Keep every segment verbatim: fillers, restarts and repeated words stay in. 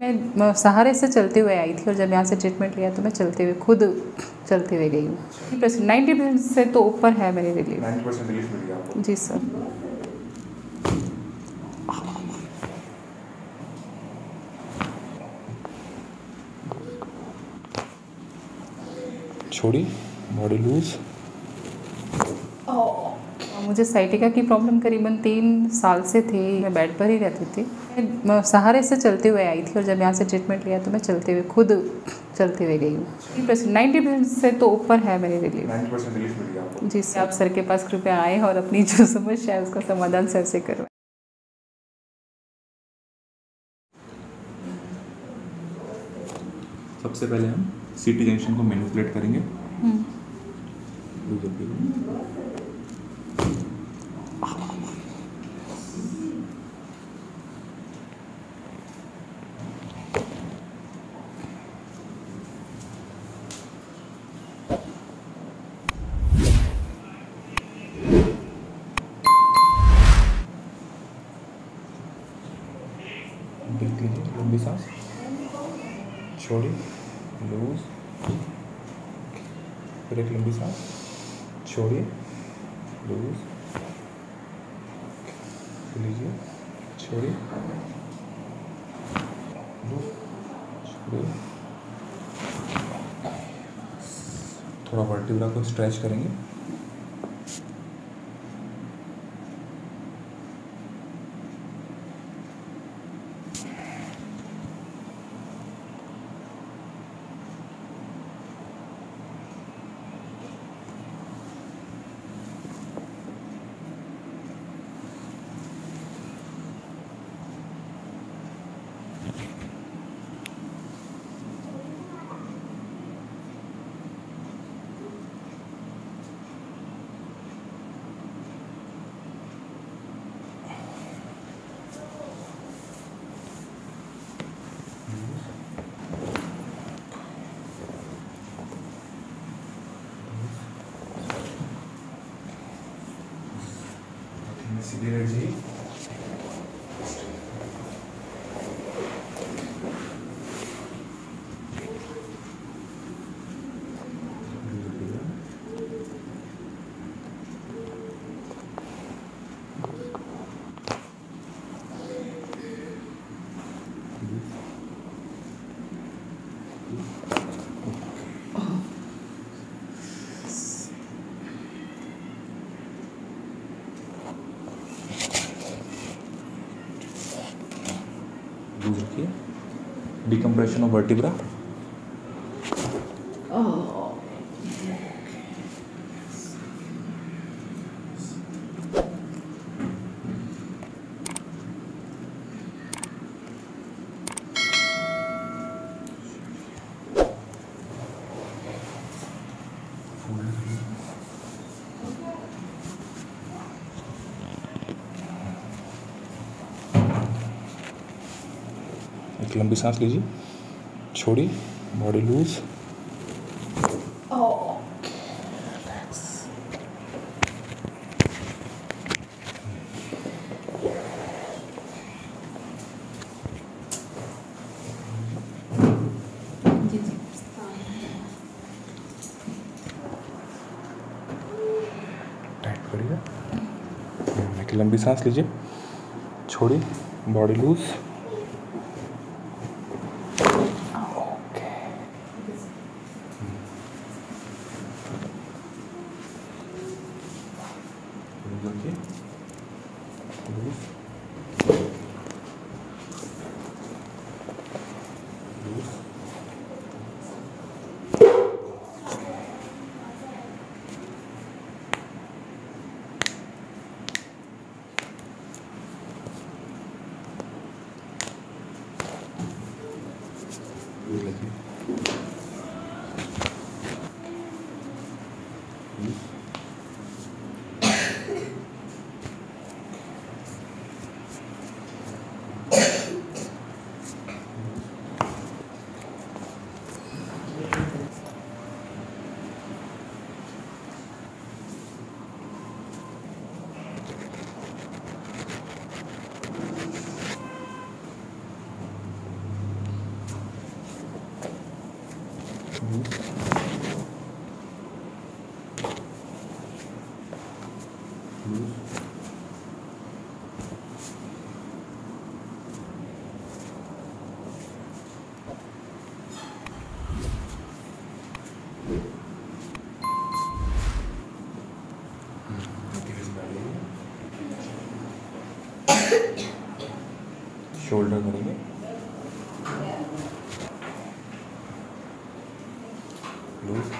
मैं सहारे से चलते हुए आई थी और जब यहाँ से ट्रीटमेंट लिया तो मैं चलते हुए खुद चलते हुए गई हूँ। नाइन्टी परसेंट से तो ऊपर है मेरी रिलीफ। नाइन्टी परसेंट रिलीफ मिल गया आपको? जी सर। छोड़ी, बॉडी लूज। मुझे साइटिका की प्रॉब्लम करीबन तीन साल से थी। मैं बेड पर ही रहती थी। मैं सहारे से चलते हुए आई थी और जब यहाँ से ट्रीटमेंट लिया तो मैं चलते हुए खुद चलते हुए गई हूँ। नाइन्टी परसेंट से तो ऊपर है मेरी रिलीफ। नाइन्टी परसेंट रिलीफ मिल गया आपको? जी सर। आप सर के पास कृपया आएँ और अपनी जो समस्या है उसका समाधान सर से करवाएं। सबसे पहले हम सीटी जंक्शन को मैनिपुलेट करेंगे। ब्रीथ लीजिए, लंबी सांस छोड़िए, लूज, फिर एक लंबी सांस छोड़िए, लूज, लीजिए, छोड़िए, लूज, छोड़िए। थोड़ा वर्टिब्रा को स्ट्रेच करेंगे। सीधे बैठ जाइए। लूज रखिए। Decompression of vertebra. एक लंबी सांस लीजिए, छोड़िए, बॉडी लूज। टाइट करिएगा। एक लंबी सांस लीजिए, छोड़िए, बॉडी लूज। रखिए, लूज, लूज, लूज रखिए, लूज। शोल्डर करेंगे, लूज,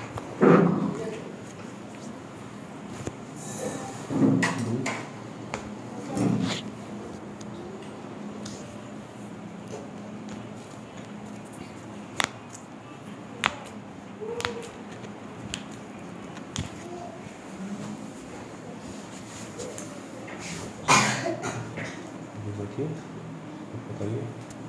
देखिए बताइए।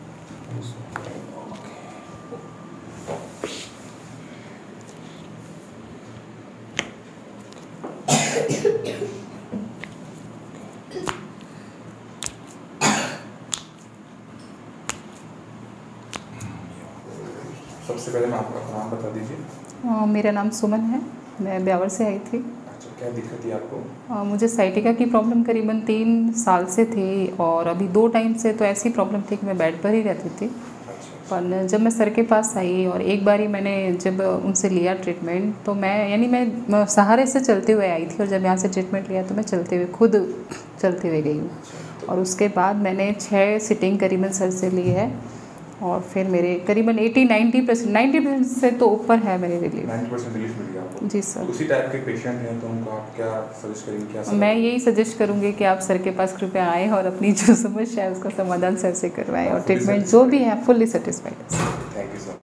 सबसे पहले मैं आपका नाम बता दीजिए। अ, मेरा नाम सुमन है, मैं ब्यावर से आई थी। अच्छा, क्या दिक्कत थी आपको? अ, मुझे साइटिका की प्रॉब्लम करीबन तीन साल से थी और अभी दो टाइम से तो ऐसी प्रॉब्लम थी कि मैं बेड पर ही रहती थी। पर जब मैं सर के पास आई और एक बारी मैंने जब उनसे लिया ट्रीटमेंट, तो मैं यानी मैं सहारे से चलते हुए आई थी और जब यहाँ से ट्रीटमेंट लिया तो मैं चलते हुए खुद चलते हुए गई हूँ। और उसके बाद मैंने छः सिटिंग करीबन सर से ली है और फिर मेरे करीबन अस्सी नब्बे परसेंट नब्बे परसेंट से तो ऊपर है मेरी रिलीफ। नब्बे परसेंट रिलीफ मिल गया आपको? जी सर। उसी टाइप के पेशेंट हैं तो उनको आप क्या सजेस्ट करेंगे? क्या मैं यही सजेस्ट करूँगी कि आप सर के पास कृपया आएँ और अपनी जो समस्या है उसका समाधान सर से करवाएं और ट्रीटमेंट जो भी है fully satisfied. Thank you sir.